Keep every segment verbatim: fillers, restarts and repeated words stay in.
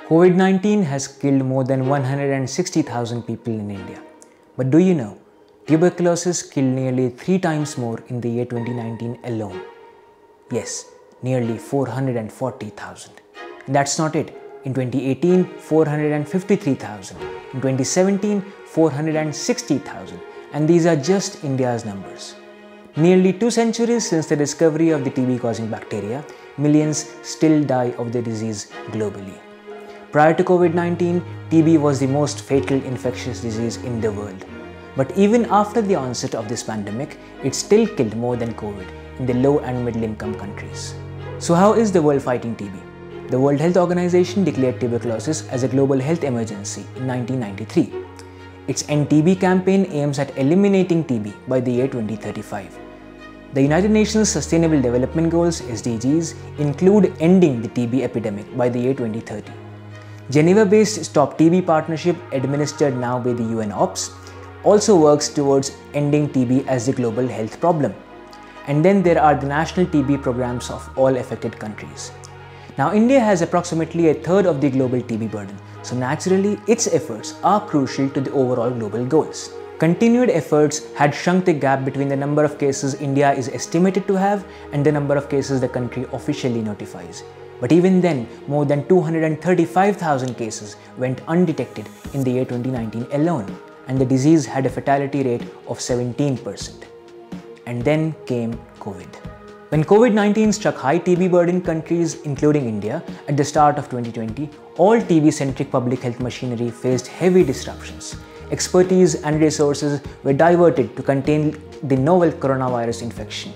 COVID nineteen has killed more than one hundred sixty thousand people in India. But do you know, tuberculosis killed nearly three times more in the year twenty nineteen alone. Yes, nearly four hundred forty thousand. And that's not it. In twenty eighteen, four hundred fifty-three thousand. In twenty seventeen, four hundred sixty thousand. And these are just India's numbers. Nearly two centuries since the discovery of the T B-causing bacteria, millions still die of the disease globally. Prior to COVID nineteen, T B was the most fatal infectious disease in the world. But even after the onset of this pandemic, it still killed more than COVID in the low and middle income countries. So how is the world fighting T B? The World Health Organization declared tuberculosis as a global health emergency in nineteen ninety-three. Its End T B campaign aims at eliminating T B by the year twenty thirty-five. The United Nations Sustainable Development Goals (S D Gs) include ending the T B epidemic by the year twenty thirty. Geneva-based Stop T B partnership, administered now by the U N O P S, also works towards ending T B as the global health problem. And then there are the national T B programs of all affected countries. Now India has approximately a third of the global T B burden, so naturally its efforts are crucial to the overall global goals. Continued efforts had shrunk the gap between the number of cases India is estimated to have and the number of cases the country officially notifies. But even then, more than two hundred thirty-five thousand cases went undetected in the year twenty nineteen alone, and the disease had a fatality rate of seventeen percent. And then came COVID. When COVID nineteen struck high T B burden countries, including India, at the start of twenty twenty, all T B-centric public health machinery faced heavy disruptions. Expertise and resources were diverted to contain the novel coronavirus infection.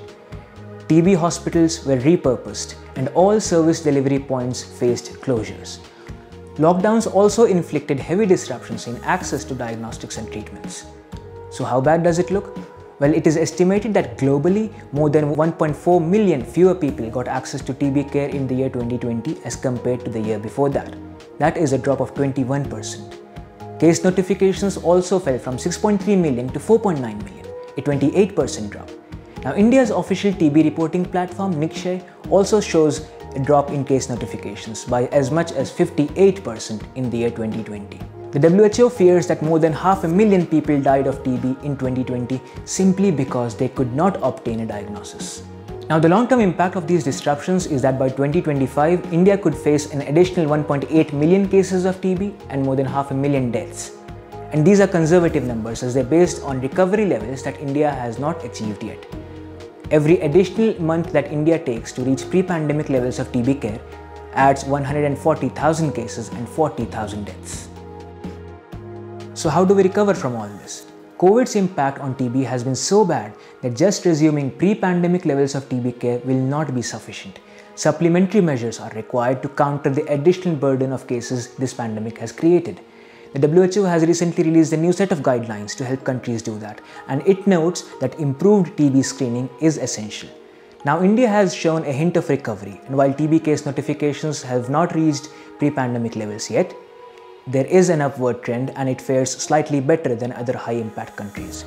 T B hospitals were repurposed and all service delivery points faced closures. Lockdowns also inflicted heavy disruptions in access to diagnostics and treatments. So how bad does it look? Well, it is estimated that globally, more than one point four million fewer people got access to T B care in the year twenty twenty as compared to the year before that. That is a drop of twenty-one percent. Case notifications also fell from six point three million to four point nine million, a twenty-eight percent drop. Now, India's official T B reporting platform, Nikshay, also shows a drop in case notifications by as much as fifty-eight percent in the year twenty twenty. The W H O fears that more than half a million people died of T B in twenty twenty simply because they could not obtain a diagnosis. Now, the long-term impact of these disruptions is that by twenty twenty-five, India could face an additional one point eight million cases of T B and more than half a million deaths. And these are conservative numbers as they're based on recovery levels that India has not achieved yet. Every additional month that India takes to reach pre-pandemic levels of T B care adds one hundred forty thousand cases and forty thousand deaths. So how do we recover from all this? COVID's impact on T B has been so bad that just resuming pre-pandemic levels of T B care will not be sufficient. Supplementary measures are required to counter the additional burden of cases this pandemic has created. The W H O has recently released a new set of guidelines to help countries do that, and it notes that improved T B screening is essential. Now, India has shown a hint of recovery, and while T B case notifications have not reached pre-pandemic levels yet, there is an upward trend and it fares slightly better than other high-impact countries.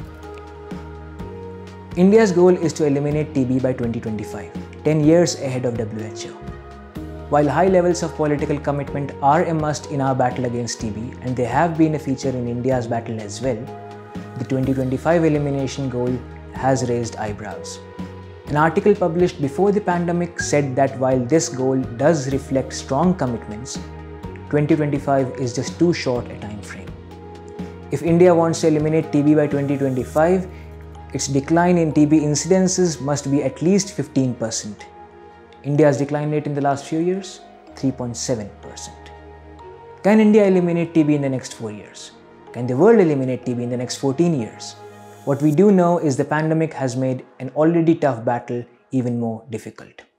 India's goal is to eliminate T B by twenty twenty-five, ten years ahead of W H O. While high levels of political commitment are a must in our battle against T B, and they have been a feature in India's battle as well, the twenty twenty-five elimination goal has raised eyebrows. An article published before the pandemic said that while this goal does reflect strong commitments, twenty twenty-five is just too short a time frame. If India wants to eliminate T B by twenty twenty-five, its decline in T B incidences must be at least fifteen percent. India's decline rate in the last few years, three point seven percent. Can India eliminate T B in the next four years? Can the world eliminate T B in the next fourteen years? What we do know is the pandemic has made an already tough battle even more difficult.